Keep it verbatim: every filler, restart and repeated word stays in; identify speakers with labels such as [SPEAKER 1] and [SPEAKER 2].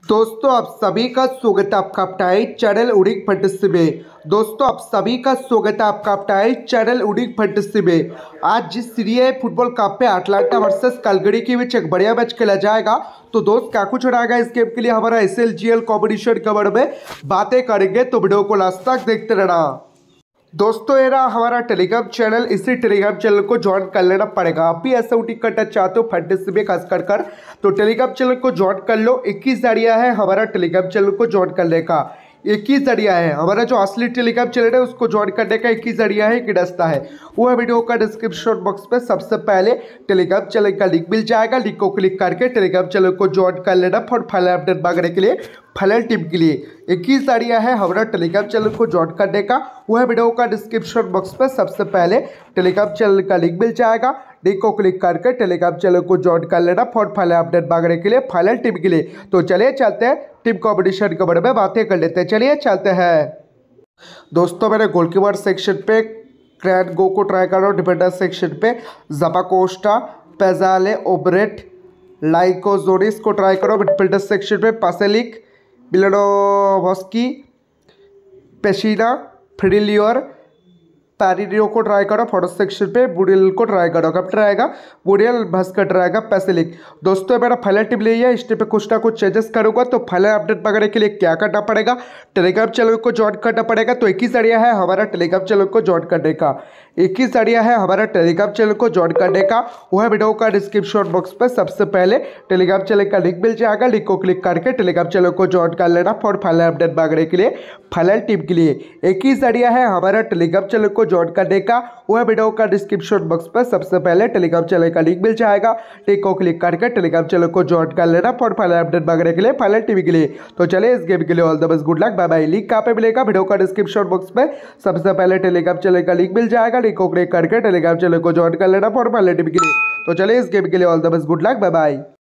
[SPEAKER 1] दोस्तों आप सभी का स्वागत है आपका अपने चैनल उड़ीक फंटेसी में। दोस्तों आप सभी का स्वागत है आपका अपने चैनल उड़ीक फंटेसी में। आज जिस सीरिया फुटबॉल कप पे अटलांटा वर्सेस कैलगरी के बीच एक बढ़िया मैच खेला जाएगा, तो दोस्त क्या कुछ हो रहा है इस गेम के लिए हमारा S L G L competition के बारे में बातें करेंगे, तो वीडियो को लास्ट तक देखते रहना। दोस्तों ये रहा हमारा टेलीग्राम चैनल, इसी टेलीग्राम चैनल को ज्वाइन कर लेना पड़ेगा। आप भी ऐसा उठी करना चाहते हो फंटेसी में खास कर कर तो टेलीग्राम चैनल को ज्वाइन कर लो। एक ही जरिया है हमारा टेलीग्राम चैनल को ज्वाइन करने का, एक ही जरिया है हमारा जो असली टेलीग्राम चैनल है उसको ज्वाइन करने का, एक ही जरिया है, एक रास्ता है। वो है वीडियो का डिस्क्रिप्शन बॉक्स पे सबसे पहले टेलीग्राम चैनल का लिंक मिल जाएगा। लिंक को क्लिक करके टेलीग्राम चैनल को ज्वाइन कर लेना फॉर फाइनल अपडेट मांगने के लिए, फाइनल टिप के लिए। एक ही जरिया है हमारा टेलीग्राम चैनल को ज्वाइन करने का, वो है वीडियो का डिस्क्रिप्शन बॉक्स पे सबसे पहले टेलीग्राम चैनल का लिंक मिल जाएगा। लिंक को क्लिक करके टेलीग्राम चैनल को ज्वाइन कर लेना फॉर फाइनल अपडेट मांगने के लिए, फाइनल टिप के लिए। तो चलिए चलते हैं टीम कॉम्पिटिशन के बारे में बातें कर लेते हैं। चलिए चलते हैं दोस्तों। मैंने गोलकीपर सेक्शन पे क्रैन गो को ट्राई कर रहा हूँ, डिफेंडर सेक्शन पे ज़ापाकोस्टा, पेजाले, ओब्रेट, लाइको जोरिस को ट्राई करो। मिडफील्डर सेक्शन पे पासेलिक, मिलानोवस्की, पेशिना, फ्रिलियर, पैरिडियो को ट्राई करो। फॉरवर्ड सेक्शन पे बुडियल को ट्राई करो। कैप्टन रहेगा बुडियल, भस्कट रहेगा पैसेलिक। दोस्तों मेरा फाइनल टिप ले है, इस टिप पे कुछ ना कुछ चेंजेस करूंगा। तो फाइनल अपडेट पकड़ने के लिए क्या करना पड़ेगा, टेलीग्राम चैनल को ज्वाइन करना पड़ेगा। तो एक ही जरिया है हमारा टेलीग्राम चैनल को ज्वाइन करने का, एक ही जरिया है हमारा टेलीग्राम चैनल को ज्वाइन करने का। वह वीडियो का डिस्क्रिप्शन बॉक्स पर सबसे पहले टेलीग्राम चैनल का लिंक मिल जाएगा। लिंक को क्लिक करके टेलीग्राम चैनल को ज्वाइन कर लेना फॉर फाइनल अपडेट मांगने के लिए, फाइनल टिप के लिए। एक ही जरिया है हमारा टेलीग्राम चैनल को ज्वाइन करने का, वह वीडियो का डिस्क्रिप्शन बॉक्स पर सबसे पहले टेलीग्राम चैनल का लिंक मिल जाएगा। लिंक को क्लिक करके टेलीग्राम चैनल को ज्वाइन कर लेना फॉर फाइनल अपडेट मांगने के लिए, फाइनल टीवी के लिए। तो चलिए इस गेम के लिए all the best, good luck, bye bye. Link कहाँ पे मिलेगा, वीडियो का डिस्क्रिप्शन बॉक्स में सबसे पहले टेलीग्राम चैनल का लिंक मिल जाएगा। लिंक को क्लिक करके टेलीग्राम चैनल को ज्वाइन कर लेना फॉर फाइनल टीवी के लिए। तो चलिए इस गेम के लिए all the best, good luck, bye bye.